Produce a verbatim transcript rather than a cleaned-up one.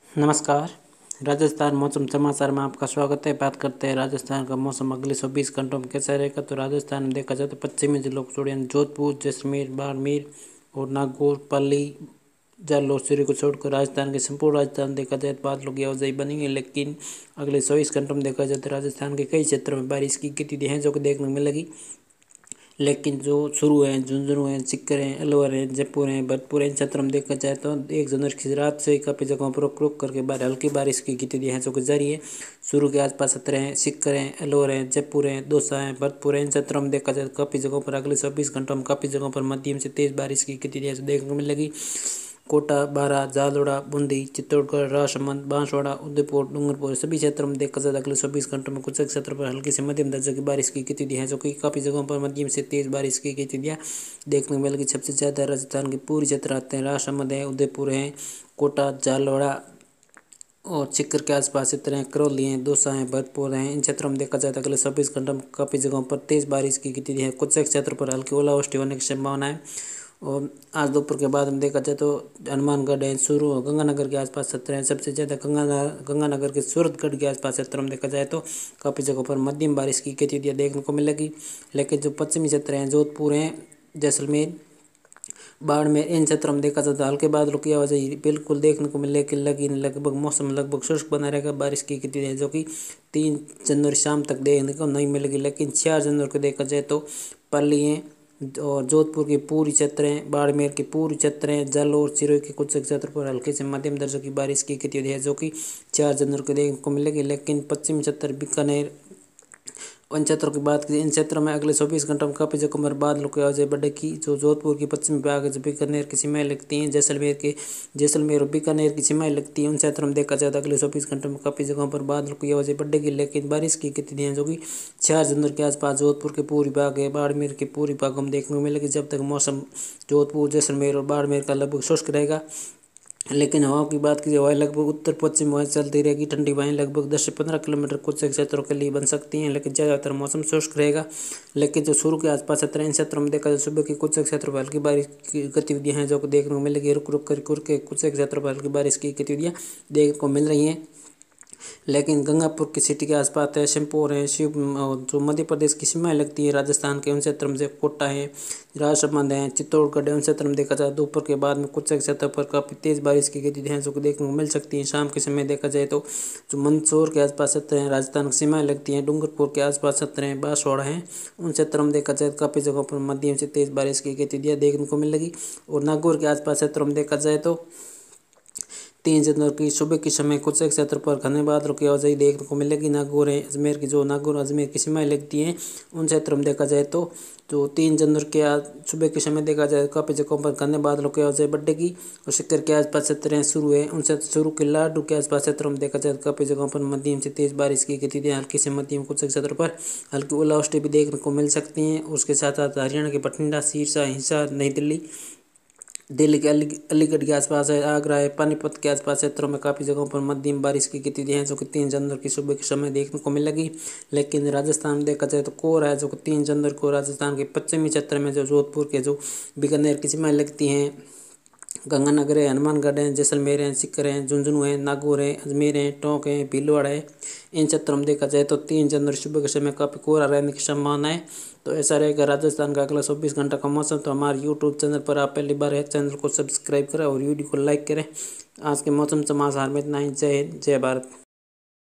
नमस्कार। राजस्थान मौसम समाचार में आपका स्वागत है। बात करते हैं राजस्थान का मौसम अगले चौबीस घंटों में कैसा रहेगा। तो राजस्थान में देखा जाए तो पश्चिमी जिलों को छोड़ जोधपुर, जैसलमेर, बाड़मेर और नागौर, पाली, जालौर, सिरोही को छोड़कर राजस्थान के संपूर्ण राजस्थान देखा जाए तो बादलों की आवाजाही बनेगी। लेकिन अगले चौबीस घंटों में देखा जाए तो राजस्थान के कई क्षेत्रों में बारिश की स्थिति है जो कि देखने को मिलेगी। लेकिन जो शुरू है झुंझुनू है, सीकर है, अलवर है, जयपुर है, भरतपुर इन क्षेत्रों में देखा जाए तो एक जनवरी की रात से काफ़ी जगहों पर रुक रुक करके बार हल्की बारिश की स्थिति है जो कि जारी है। शुरू के आसपास सत्रह है, सीकर है, अलवर है, जयपुर है, दौसा है, भरतपुर है इन क्षेत्रों में देखा जाए तो काफ़ी जगहों पर अगले चौबीस घंटों में काफ़ी जगहों पर मध्यम से तेज बारिश की स्थिति है देखने को मिलेगी। कोटा, बारा, जालौड़ा, बूंदी, चित्तौड़गढ़, राजसमंद, बांसवाड़ा, उदयपुर, डूंगरपुर सभी क्षेत्रों में देखा जाए अगले चौबीस घंटों में कुछ क्षेत्रों पर हल्की से मध्यम दर्जे की बारिश की स्थिति है जो कि काफ़ी जगहों पर मध्यम से तेज बारिश की स्थितियाँ देखने को मिलेगी। सबसे ज़्यादा राजस्थान के पूर्वी क्षेत्र आते हैं, राजसमंद है, उदयपुर है, कोटा, जालौड़ा और सीकर के आसपास इस तरह करौली हैं, दौसा हैं, भरतपुर हैं इन क्षेत्रों में देखा जाए तो अगले चौबीस घंटों में काफ़ी जगहों पर तेज़ बारिश की स्थिति है। कुछ क्षेत्रों पर हल्की ओलावृष्टि होने की संभावना है। और आज दोपहर के बाद में देखा जाए तो हनुमानगढ़ है, चूरू, गंगानगर के आसपास क्षेत्र हैं। सबसे ज़्यादा गंगा गंगानगर के सूरतगढ़ के आसपास क्षेत्रों में देखा जाए तो काफ़ी जगहों पर मध्यम बारिश की स्थितियाँ देखने को मिलेगी। लेकिन जो पश्चिमी क्षेत्र हैं, जोधपुर हैं, जैसलमेर, बाड़मेर इन क्षेत्रों में देखा जाए तो हल्के बादलों की आवाजाही बिल्कुल देखने को मिलेगी। लेकिन लगभग मौसम लगभग शुष्क बना रहेगा। बारिश की स्थिति है जो कि तीन जनवरी शाम तक देखने को नहीं मिलेगी। लेकिन चार जनवरी को देखा जाए तो पाली है और जोधपुर के पूर्वी क्षेत्र हैं, बाड़मेर के पूर्वी क्षेत्र हैं, जालौर, सिरोही के कुछ क्षेत्र पर हल्के से मध्यम दर्जे की बारिश की स्थिति है जो कि चार जनवरी को देखने को मिलेगी। लेकिन पश्चिमी क्षेत्र बीकानेर उन क्षेत्रों की बात करें, इन क्षेत्रों में अगले चौबीस घंटों में काफ़ी जगहों पर बादलों की आवाजाही बढ़ेगी। जो जोधपुर की पश्चिमी भाग है, जो बीकानेर की सीमाएं लगती हैं, जैसलमेर के जैसलमेर और बीकानेर की सीमाएं लगती हैं उन क्षेत्रों में देखा जाए तो अगले चौबीस घंटों में काफ़ी जगहों पर बादलों की आवाजाही बढ़ेगी। लेकिन बारिश की स्थितियाँ जो कि चार जनवरी के आसपास जोधपुर के पूर्वी भाग है, बाड़मेर के पूर्वी भागों में देखने को मिलेगी। जब तक मौसम जोधपुर, जैसलमेर और बाड़मेर का लगभग शुष्क रहेगा। लेकिन हवाओं की बात की हवाएं लगभग उत्तर पश्चिम हवाएं चलती रहेगी। ठंडी हवाएं लगभग दस से पंद्रह किलोमीटर कुछ क्षेत्रों के लिए बन सकती हैं। लेकिन ज़्यादातर मौसम शुष्क रहेगा। लेकिन जो शुरू के आसपास क्षेत्र इन क्षेत्रों में देखा जाए सुबह की कुछ क्षेत्रों पर हल्की बारिश की गतिविधियां हैं जो को देखने को मिलेगी। रुक रुक कर कुर के कुछ क्षेत्रों पर हल्की बारिश की गतिविधियाँ देखने को मिल रही हैं। लेकिन गंगापुर की सिटी के आसपास है, शिवपुर है, शिव जो मध्य प्रदेश की सीमाएं लगती है राजस्थान के उन क्षेत्रों में से कोटा है, राजसमंद है, चित्तौड़गढ़ है उन क्षेत्रों में देखा जाए दोपहर के बाद में कुछ क्षेत्रों पर काफ़ी तेज़ बारिश की गतिविधियाँ जो देखने को मिल सकती हैं। शाम के समय देखा जाए तो जो मंदसौर के आसपास क्षेत्र हैं, राजस्थान की सीमाएं लगती हैं, डूंगरपुर के आसपास क्षेत्र हैं, बांसवाड़ा हैं उन क्षेत्रों में देखा जाए काफ़ी जगहों पर मध्यम से तेज़ बारिश की गतिविधियाँ देखने को मिलेगी। और नागौर के आसपास क्षेत्रों में देखा जाए तो तीन जनवरी की सुबह के समय कुछ क्षेत्र पर घने बादलों की आवाजाही देखने को मिलेगी। नागौर है, अजमेर की जो नागौर अजमेर की सीमाएं लगती हैं उन क्षेत्रों में देखा जाए तो जो तीन जनवरी के आज सुबह के समय देखा जाए काफ़ी जगहों पर घने बादलों की आवाजाही बढ़ेगी। और सीकर के आसपास क्षेत्र हैं, शुरू है उन क्षेत्र शुरू के लाडू के आसपास क्षेत्रों में देखा जाए काफ़ी जगहों पर मध्यम से तेज़ बारिश की गतिविधियाँ हल्की से मध्यम कुछ क्षेत्रों पर हल्की ओलावृष्टि भी देखने को मिल सकती हैं। उसके साथ साथ हरियाणा के बठिंडा, सिरसा, हिसार, नई दिल्ली, दिल्ली के अली अलीगढ़ के आसपास है, आगरा है, पानीपत के आसपास क्षेत्रों में काफ़ी जगहों पर मध्यम बारिश की गतिविधियाँ हैं जो कि तीन जनवरी की सुबह के समय देखने को मिलेगी। लेकिन राजस्थान में देखा जाए तो कोहरा है जो कि तीन जनवरी को राजस्थान के पश्चिमी क्षेत्र में जो जोधपुर के जो बीकानेर की सीमाएं लगती हैं, गंगानगर है, हनुमानगढ़ है, जैसलमेर है, सीकर है, झुंझुनू है, नागौर है, अजमेर है, टोंक है, भीलवाड़ा है इन क्षेत्रों में देखा जाए तो तीन जनवरी सुबह के समय काफ़ी कोहरा रहने की संभावना है। तो ऐसा रहेगा राजस्थान का अगला चौबीस घंटा का मौसम। तो हमारे यूट्यूब चैनल पर आप पहली बार है, चैनल को सब्सक्राइब करें और वीडियो को लाइक करें। आज के मौसम समाचार में इतना ही। जय हिंद, जय भारत।